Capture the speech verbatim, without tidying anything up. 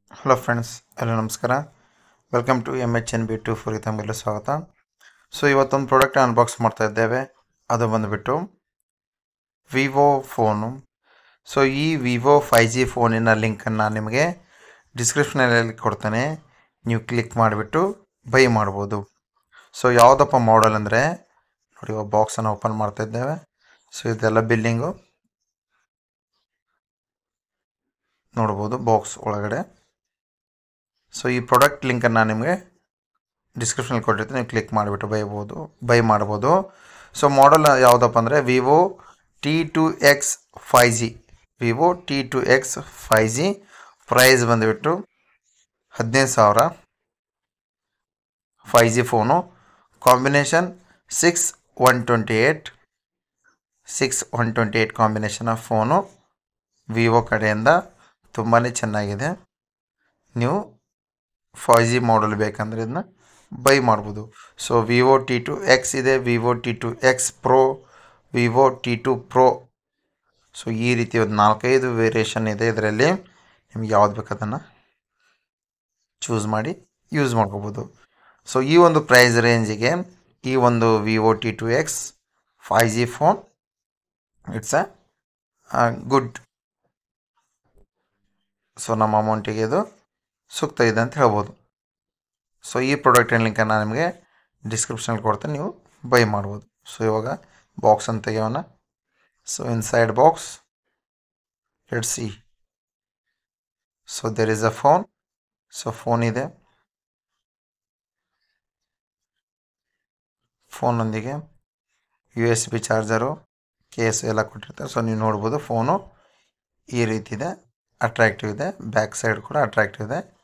Hello friends, ಎಲ್ಲರೂ ನಮಸ್ಕಾರ. Welcome to M H N B two ಫೋರ್ಗೆ ತಮಗೆಲ್ಲ ಸ್ವಾಗತ. ಸೊ ಇವತ್ತೊಂದು ಪ್ರಾಡಕ್ಟ್ ಅನ್ಬಾಕ್ಸ್ ಮಾಡ್ತಾ ಇದ್ದೇವೆ. ಅದು ಬಂದುಬಿಟ್ಟು ವಿವೋ ಫೋನು. ಸೊ ಈ ವಿವೋ ಫೈ ಜಿ ಫೋನಿನ ಲಿಂಕನ್ನು ನಿಮಗೆ ಡಿಸ್ಕ್ರಿಪ್ಷನಲ್ಲಿ ಕೊಡ್ತೇನೆ. ನೀವು ಕ್ಲಿಕ್ ಮಾಡಿಬಿಟ್ಟು ಬೈ ಮಾಡ್ಬೋದು. ಸೊ ಯಾವುದಪ್ಪ ಮಾಡಲ್ ಅಂದರೆ ನೋಡಿ, ಬಾಕ್ಸನ್ನು ಓಪನ್ ಮಾಡ್ತಾ ಇದ್ದೇವೆ. ಸೊ ಇದೆಲ್ಲ ಬಿಲ್ಲಿಂಗು ನೋಡ್ಬೋದು ಬಾಕ್ಸ್ ಒಳಗಡೆ. ಸೊ ಈ ಪ್ರಾಡಕ್ಟ್ ಲಿಂಕನ್ನು ನಿಮಗೆ ಡಿಸ್ಕ್ರಿಪ್ಷನಲ್ಲಿ ಕೊಟ್ಟಿರ್ತೀನಿ, ನೀವು ಕ್ಲಿಕ್ ಮಾಡಿಬಿಟ್ಟು ಬೈಬೋದು ಬೈ ಮಾಡ್ಬೋದು. ಸೊ ಮಾಡಲ್ ಯಾವುದಪ್ಪ ಅಂದರೆ Vivo T two X five G Vivo T two X five G price ಬಂದುಬಿಟ್ಟು ಹದಿನೈದು ಸಾವಿರ. Five G phone, combination six one twenty eight six one twenty eight combination of phone Vivo ಕಡೆಯಿಂದ ತುಂಬಾ ಚೆನ್ನಾಗಿದೆ. ನೀವು five G ಮಾಡಲ್ ಬೇಕಂದ್ರೆ ಇದನ್ನ buy ಮಾಡ್ಬೋದು. So Vivo T two X ಇದೆ, Vivo T two X pro, Vivo T two pro. So ಈ ರೀತಿ ಒಂದು ನಾಲ್ಕೈದು ವೇರಿಯೇಷನ್ ಇದೆ. ಇದರಲ್ಲಿ ನಿಮ್ಗೆ ಯಾವ್ದು ಬೇಕು ಅದನ್ನು ಚೂಸ್ ಮಾಡಿ ಯೂಸ್ ಮಾಡ್ಕೋಬೋದು. ಸೊ ಈ ಒಂದು ಪ್ರೈಸ್ ರೇಂಜಿಗೆ ಈ ಒಂದು Vivo T two X five G phone it's a good. So ನಮ್ಮ ಅಮೌಂಟಿಗೆ ಇದು ಸೂಕ್ತ ಇದೆ ಅಂತ ಹೇಳ್ಬೋದು. ಸೊ ಈ ಪ್ರಾಡಕ್ಟಿನ ಲಿಂಕನ್ನು ನಿಮಗೆ ಡಿಸ್ಕ್ರಿಪ್ಷನಲ್ಲಿ ಕೊಡ್ತೇನೆ, ನೀವು ಬೈ ಮಾಡ್ಬೋದು. ಸೊ ಇವಾಗ ಬಾಕ್ಸ್ ಅಂತ ತೆಗೆಯೋಣ. So inside box let's see. So there is a phone. So phone ಇದೆ, ಫೋನೊಂದಿಗೆ U S B charger, case ಎಲ್ಲ ಕೊಟ್ಟಿರ್ತಾರೆ. ಸೊ ನೀವು ನೋಡ್ಬೋದು ಫೋನು ಈ ರೀತಿ ಇದೆ, ಅಟ್ರಾಕ್ಟಿವ್ ಇದೆ. ಬ್ಯಾಕ್ ಸೈಡ್ ಕೂಡ ಅಟ್ರಾಕ್ಟಿವ್ ಇದೆ.